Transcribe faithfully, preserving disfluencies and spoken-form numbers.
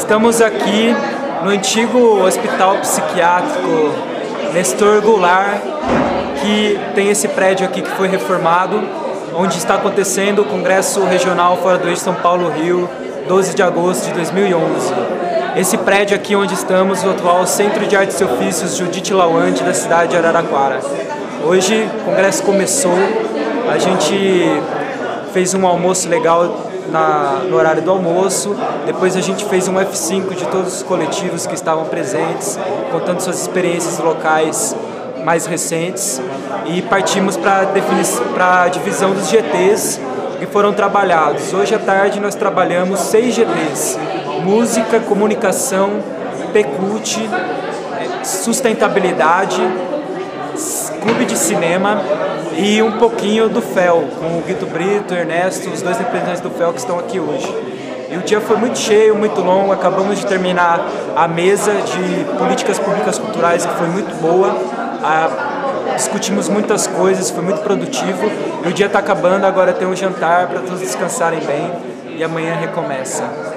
Estamos aqui no antigo Hospital Psiquiátrico Nestor Goulart, que tem esse prédio aqui que foi reformado, onde está acontecendo o Congresso Regional Fora do Eixo São Paulo-Rio, doze de agosto de dois mil e onze. Esse prédio aqui onde estamos, o atual Centro de Artes e Ofícios Judite Lawande, da cidade de Araraquara. Hoje o congresso começou, a gente fez um almoço legal na, no horário do almoço, depois a gente fez um F cinco de todos os coletivos que estavam presentes, contando suas experiências locais mais recentes, e partimos para a divisão dos G Ts que foram trabalhados. Hoje à tarde nós trabalhamos seis G Ts: música, comunicação, P C U T, sustentabilidade, clube de cinema e um pouquinho do F E L, com o Guito Brito, Ernesto, os dois representantes do F E L que estão aqui hoje. E o dia foi muito cheio, muito longo, acabamos de terminar a mesa de políticas públicas culturais, que foi muito boa. A, discutimos muitas coisas, foi muito produtivo. E o dia está acabando, agora tem um jantar para todos descansarem bem e amanhã recomeça.